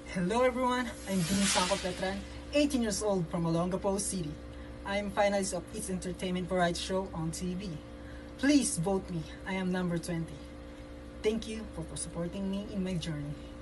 Hello everyone, I'm PETRAN, 18 years old from Olongapo City. I'm finalist of its entertainment variety show on TV. Please vote me, I am number 20. Thank you for supporting me in my journey.